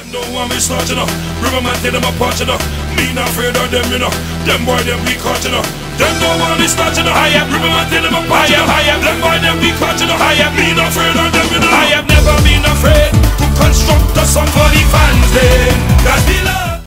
Them don't want me start, you know. River man tell them apart, you know. Me not afraid of them, you know. Them boy them we caught, you know. Them don't want me start, you know. I am River man tell them apart, you know. I am them boy them we caught, you know. I am me not afraid of them, you know. I have never been